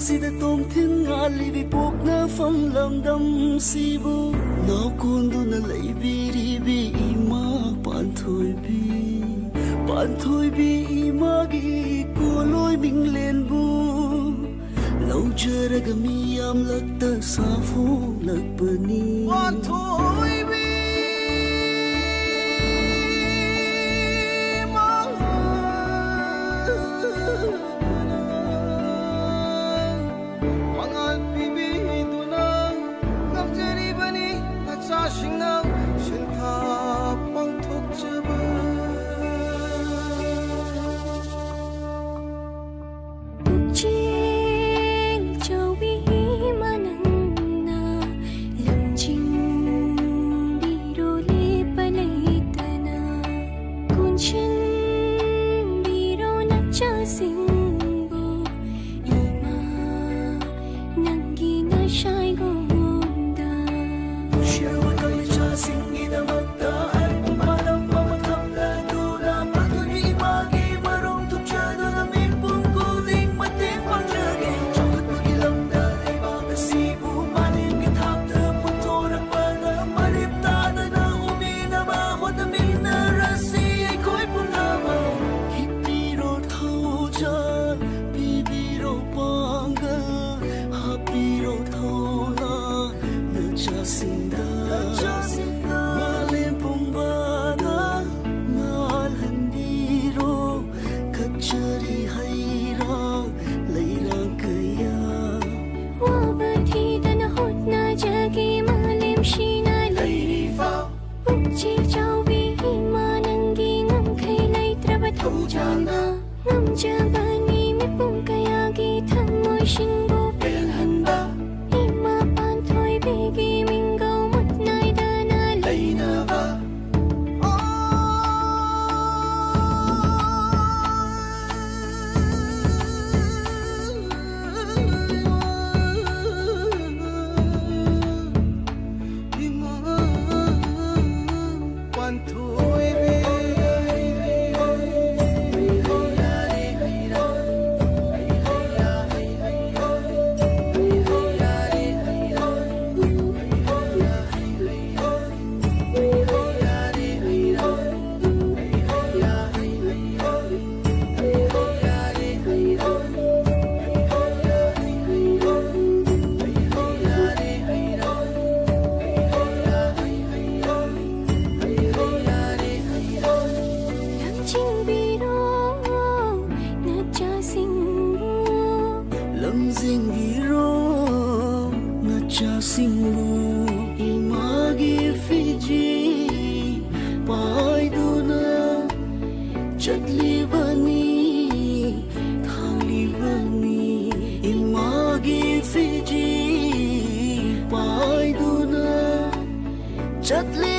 sida tong thin nga livi pok na fam lam dam sibu no kundu na lai bi ri bi ima pan thoi bi ima gi ko loi bing len bu lâu jara ga mi am lak ta sa fu lak pani pan thoi bi Fiji, pai du na chat